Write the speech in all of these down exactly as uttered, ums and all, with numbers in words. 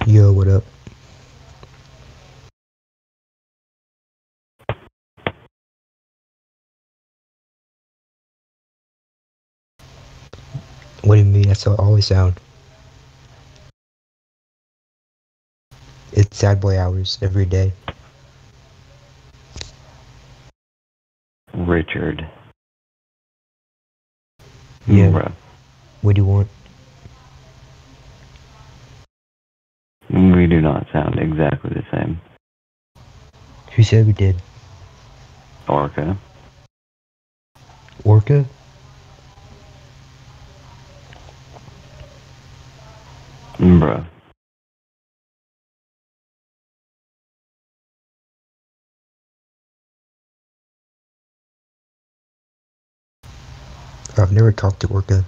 Yo, what up? What do you mean? That's how it always sound. It's sad boy hours every day. Richard. Yeah. Bruh. What do you want? We do not sound exactly the same. Who said we did? Orca. Orca? Bruh. I've never talked to Orca.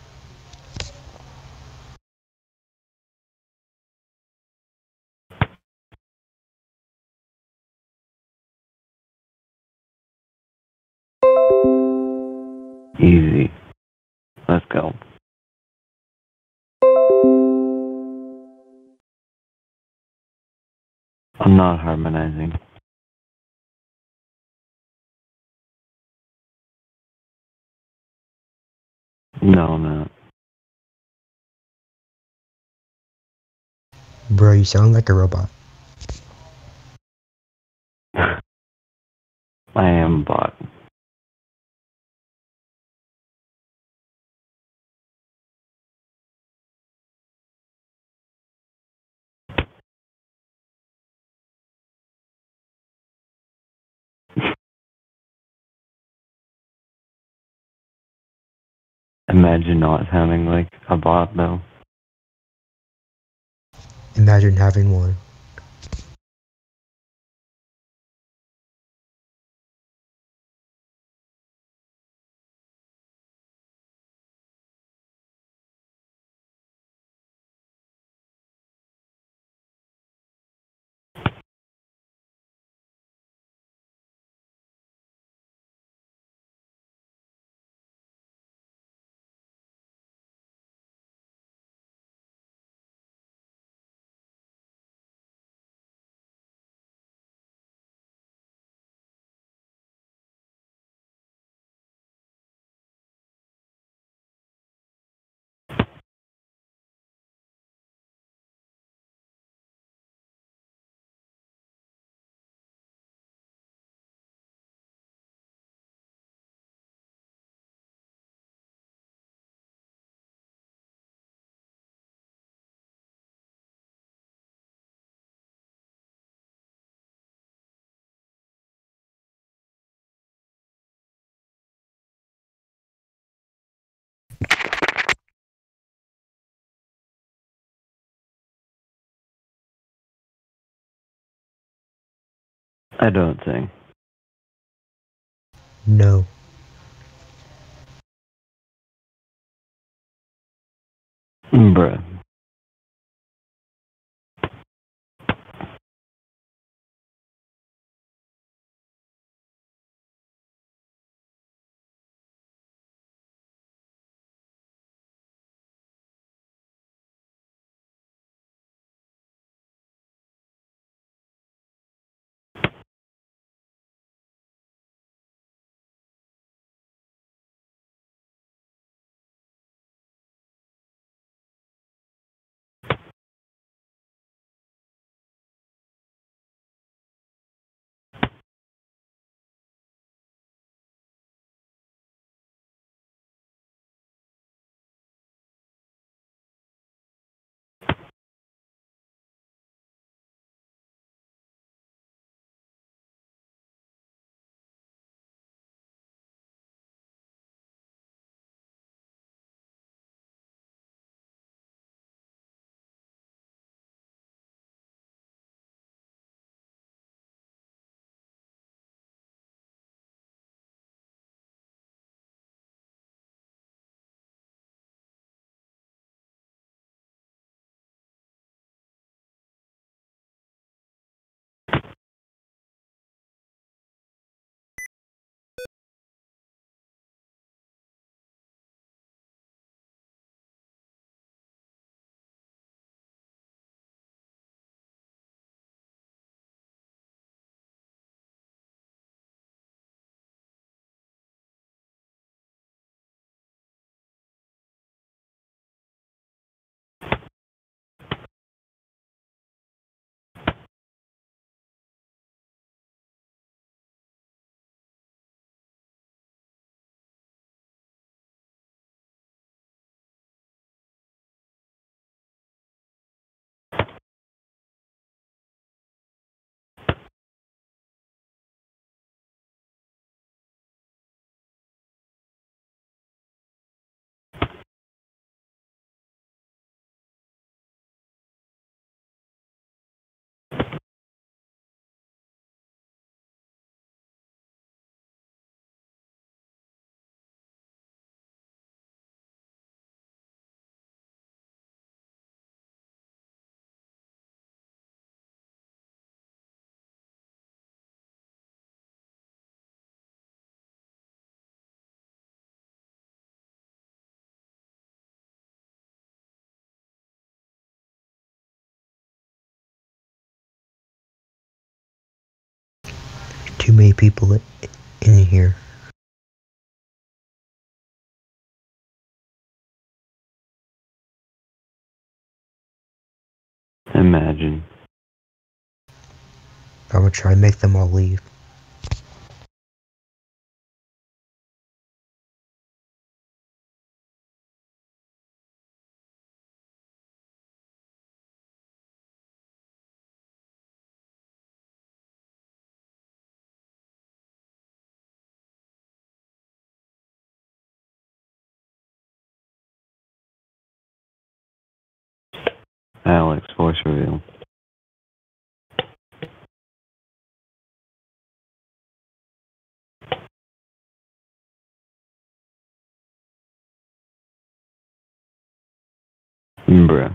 Easy. Let's go. I'm not harmonizing. No, I'm not. Bro, you sound like a robot. I am bot. Imagine not sounding like a bot, though. Imagine having one. I don't sing. No. Bruh. too many people in here. Imagine. I'm gonna try and make them all leave. Alex, voice reveal. Bruh.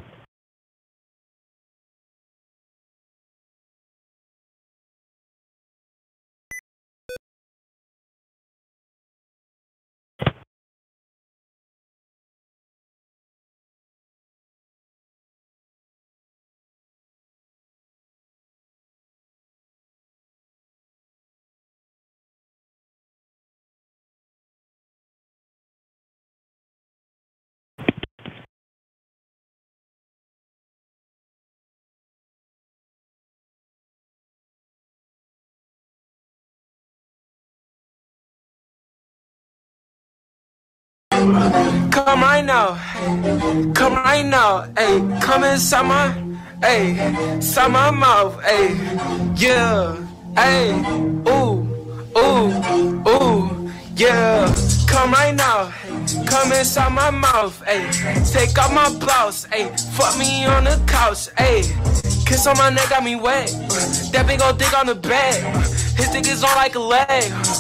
Come right now, come right now, ayy, come inside my, ayy, inside my mouth, ayy, yeah, ayy, ooh, ooh, ooh, yeah, come right now, come inside my mouth, ayy, take off my blouse, ayy, fuck me on the couch, ayy, kiss on my neck got me wet, that big old dick on the bed, his dick is on like a leg.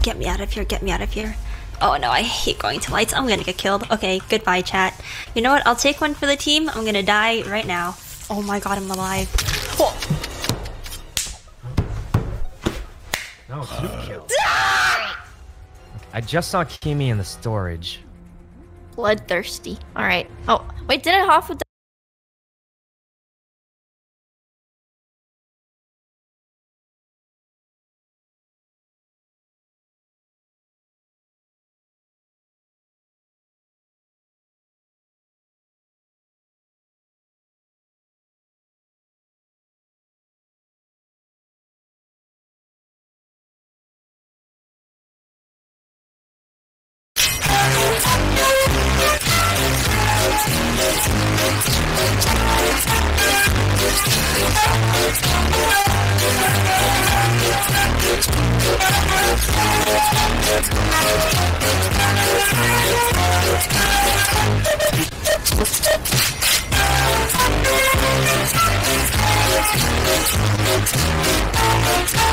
get me out of here, get me out of here. Oh no, I hate going to lights. I'm gonna get killed. Okay, goodbye, chat. You know what? I'll take one for the team. I'm gonna die right now. Oh my god, I'm alive. Oh. No, two kills. I just saw Kimi in the storage. Bloodthirsty. Alright. Oh, wait, did I half with the We'll be right back.